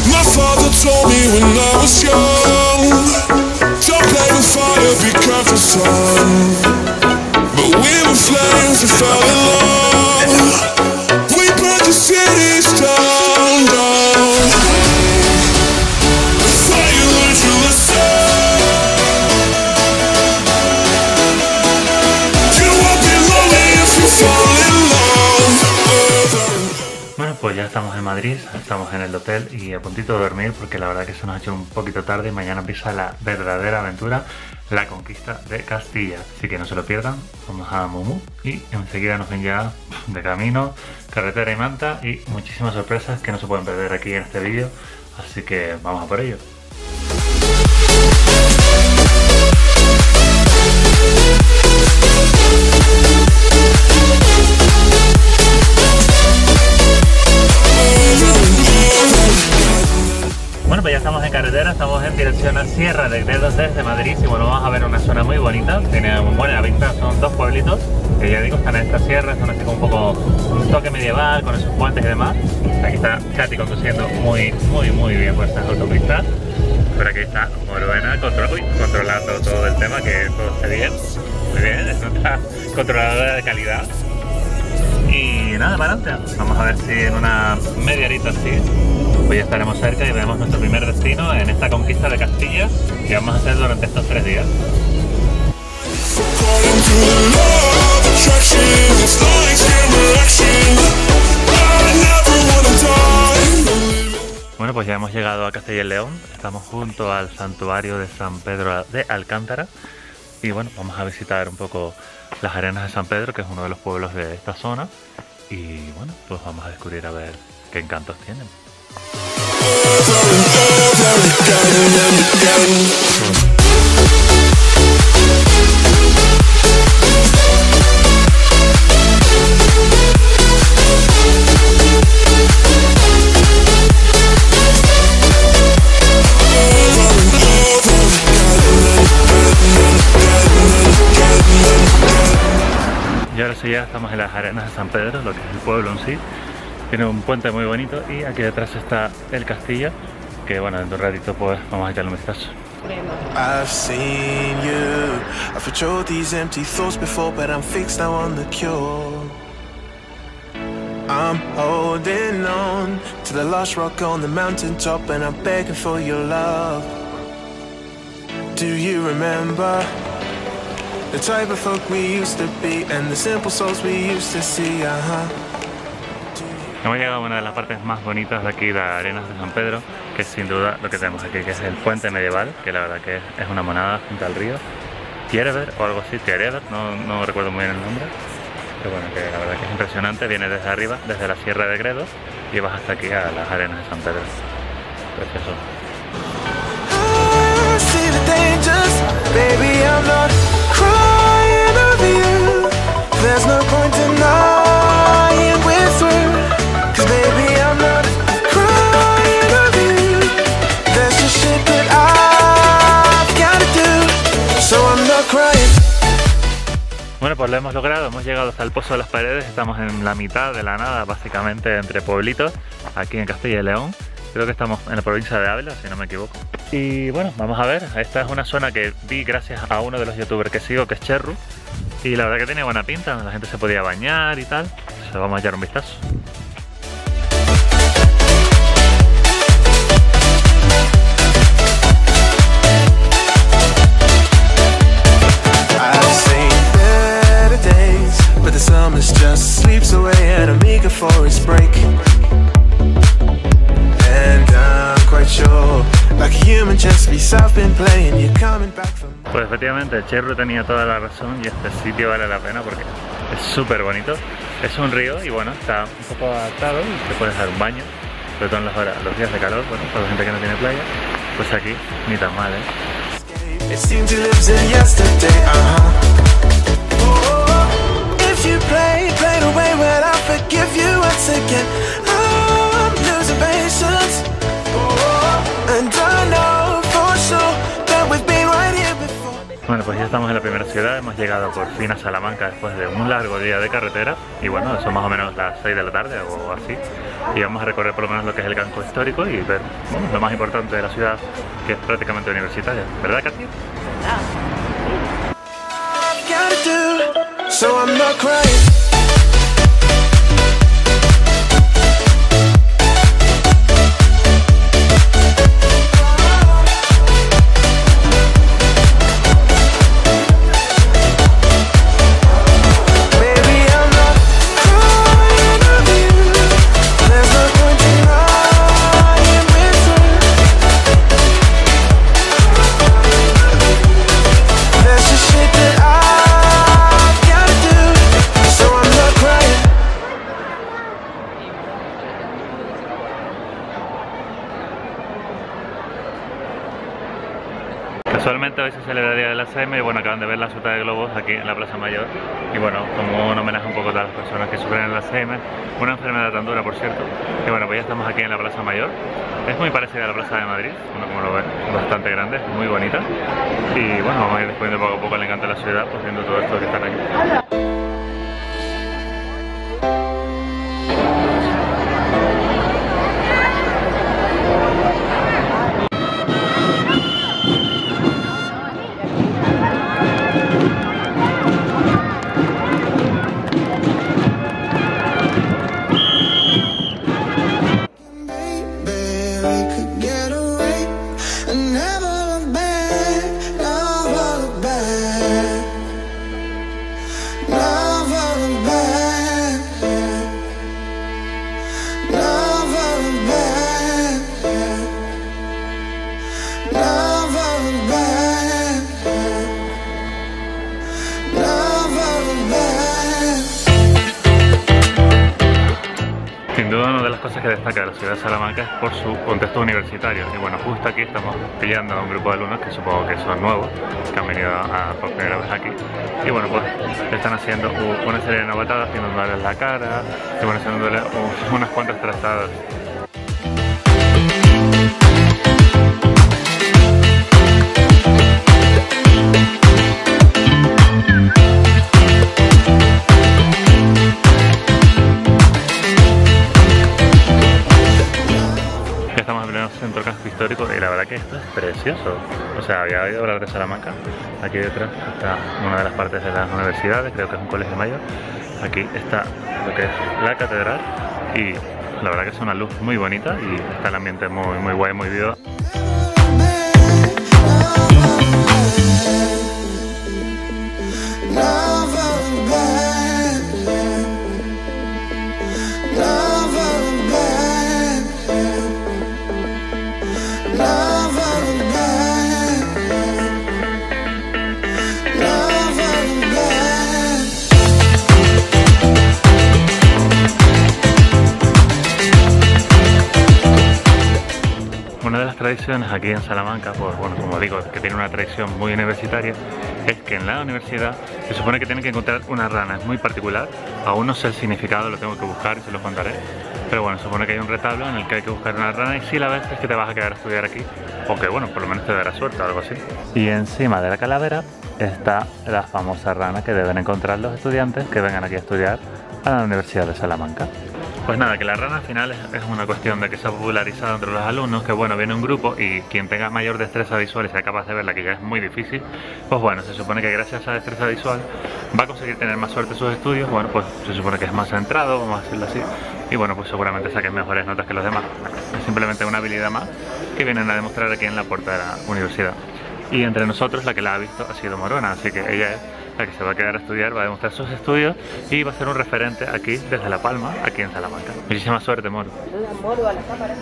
My father told me when I was young, don't play with fire, be careful, son. But we were flames that fell in love. We burned the cities down, down. The fire learned you listen. You won't be lonely if you fall in love. Bueno, pues ya estamos en Madrid, estamos en el hotel y a puntito de dormir porque la verdad que se nos ha hecho un poquito tarde y mañana empieza la verdadera aventura, la conquista de Castilla. Así que no se lo pierdan, vamos a Mumu y enseguida nos ven ya de camino, carretera y manta y muchísimas sorpresas que no se pueden perder aquí en este vídeo. Así que vamos a por ello. Bueno, pues ya estamos en carretera, estamos en dirección a Sierra de Gredos desde Madrid y bueno, vamos a ver una zona muy bonita, tiene muy buena vista, son dos pueblitos que ya digo están en esta sierra, son así como un poco un toque medieval con esos puentes y demás. Aquí está Katy conduciendo muy bien por estas autopistas, pero aquí está Moruena controlando todo el tema, que todo esté bien, muy bien, es nuestra controladora de calidad. Y nada, para adelante, vamos a ver si en una media horita así pues ya estaremos cerca y veremos nuestro primer destino en esta conquista de Castilla que vamos a hacer durante estos 3 días. Bueno, pues ya hemos llegado a Castilla y León, estamos junto al santuario de San Pedro de Alcántara y bueno, vamos a visitar un poco las arenas de San Pedro, que es uno de los pueblos de esta zona y bueno, pues vamos a descubrir a ver qué encantos tienen. Y ahora sí ya estamos en las arenas de San Pedro, lo que es el pueblo en sí. Tiene un puente muy bonito y aquí detrás está el castillo, que bueno, en un ratito pues vamos a echarle un vistazo. I've seen you, I've patrolled these empty thoughts before, but I'm fixed now on the cure. I'm holding on to the last rock on the mountaintop, and I'm begging for your love. Do you remember the type of folk we used to be, and the simple souls we used to see, Hemos llegado a una de las partes más bonitas de aquí, de Arenas de San Pedro, que es sin duda lo que tenemos aquí, que es el puente medieval, que la verdad que es una monada junto al río Tierver o algo así, Tierver, no recuerdo muy bien el nombre, pero bueno, que la verdad que es impresionante, viene desde arriba, desde la Sierra de Gredos y vas hasta aquí a las Arenas de San Pedro. Precioso. Bueno, pues lo hemos logrado, hemos llegado hasta el Pozo de las Paredes, estamos en la mitad de la nada, básicamente entre pueblitos, aquí en Castilla y León. Creo que estamos en la provincia de Ávila, si no me equivoco. Y bueno, vamos a ver, esta es una zona que vi gracias a uno de los youtubers que sigo, que es Cherru. Y la verdad que tiene buena pinta, la gente se podía bañar y tal. Entonces vamos a echar un vistazo. But the summer just sleeps away at a meager forest break. And I'm quite sure, like a human chess piece I've been playing, you're coming back from... Pues efectivamente, Cherru tenía toda la razón y este sitio vale la pena porque es súper bonito. Es un río y bueno, está un poco adaptado y te puedes dar un baño, sobre todo en los días de calor, bueno, para la gente que no tiene playa, pues aquí ni tan mal, It seems he lives in yesterday, If you play the way, well, I'll forgive you once again. I'm losing patience, and I know for sure that we've been right here before. Bueno, Bueno, pues ya estamos en la primera ciudad, hemos llegado por fin a Salamanca después de un largo día de carretera y bueno, son más o menos las 6 de la tarde o así y vamos a recorrer por lo menos lo que es el casco histórico y ver lo más importante de la ciudad, que es prácticamente universitaria, ¿verdad, Katy? Casualmente hoy se celebra el Día de la SEM y bueno, acaban de ver la suelta de globos aquí en la Plaza Mayor y bueno, como un homenaje un poco a las personas que sufren en la SEM, una enfermedad tan dura por cierto, y bueno, pues ya estamos aquí en la Plaza Mayor. Es muy parecida a la Plaza de Madrid, uno como lo ve, bastante grande, muy bonita y bueno, vamos a ir descubriendo poco a poco el encanto de la ciudad, pues viendo todo esto que está aquí. Sin duda una de las cosas que destaca de la ciudad de Salamanca es por su contexto universitario y bueno, justo aquí estamos pillando a un grupo de alumnos que supongo que son nuevos, que han venido por primera vez aquí y bueno, pues están haciendo una serie de novatadas, pintándole la cara y bueno, haciéndole unas cuantas trastadas. Estamos en pleno centro casco histórico y la verdad que esto es precioso. O sea, había oído hablar de Salamanca. Aquí detrás está una de las partes de las universidades, creo que es un colegio mayor. Aquí está lo que es la catedral y la verdad que es una luz muy bonita y está el ambiente muy guay, muy vivo. Una de las tradiciones aquí en Salamanca, pues bueno, como digo, que tiene una tradición muy universitaria, es que en la universidad se supone que tienen que encontrar una rana, es muy particular, aún no sé el significado, lo tengo que buscar y se lo contaré, pero bueno, se supone que hay un retablo en el que hay que buscar una rana y si la ves es que te vas a quedar a estudiar aquí, o que bueno, por lo menos te dará suerte o algo así. Y encima de la calavera está la famosa rana que deben encontrar los estudiantes que vengan aquí a estudiar a la Universidad de Salamanca. Pues nada, que la rana al final es una cuestión de que se ha popularizado entre los alumnos, que bueno, viene un grupo y quien tenga mayor destreza visual y sea capaz de verla, que ya es muy difícil, pues bueno, se supone que gracias a esa destreza visual va a conseguir tener más suerte en sus estudios, bueno, pues se supone que es más centrado, vamos a decirlo así, y bueno, pues seguramente saquen mejores notas que los demás. Es simplemente una habilidad más que vienen a demostrar aquí en la puerta de la universidad. Y entre nosotros la que la ha visto ha sido Morona, así que ella es la que se va a quedar a estudiar, va a demostrar sus estudios y va a ser un referente aquí, desde La Palma, aquí en Salamanca. Muchísima suerte, Moro. Saluda, Moro, a la cámara.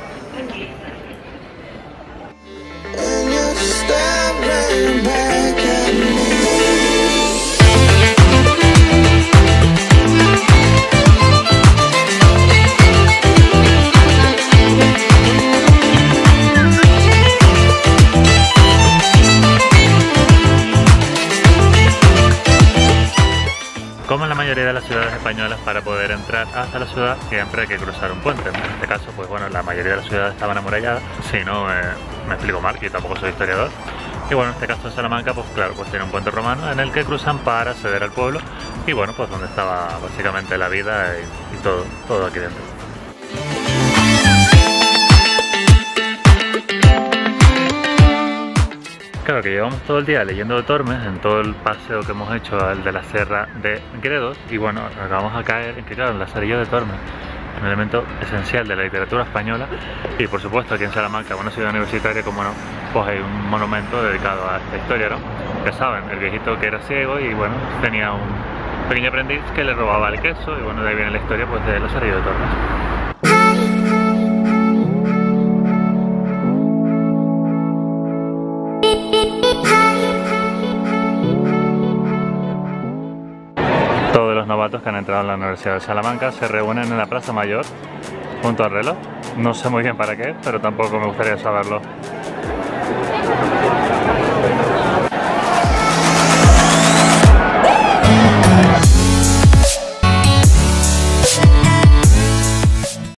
Como en la mayoría de las ciudades españolas, para poder entrar hasta la ciudad siempre hay que cruzar un puente. En este caso, pues bueno, la mayoría de las ciudades estaban amuralladas. Si no, me explico mal, que yo tampoco soy historiador. Y bueno, en este caso Salamanca, pues claro, pues tiene un puente romano en el que cruzan para acceder al pueblo y bueno, pues donde estaba básicamente la vida y todo aquí dentro. Claro que llevamos todo el día leyendo de Tormes en todo el paseo que hemos hecho al de la Serra de Gredos y bueno, acabamos a caer en que claro, el Lazarillo de Tormes es un elemento esencial de la literatura española y por supuesto aquí en Salamanca, una ciudad universitaria, como no, pues hay un monumento dedicado a esta historia, ¿no? Ya saben, el viejito que era ciego y bueno, tenía un pequeño aprendiz que le robaba el queso y bueno, de ahí viene la historia pues de Lazarillo de Tormes. Todos los novatos que han entrado en la Universidad de Salamanca se reúnen en la Plaza Mayor junto al reloj. No sé muy bien para qué, pero tampoco me gustaría saberlo.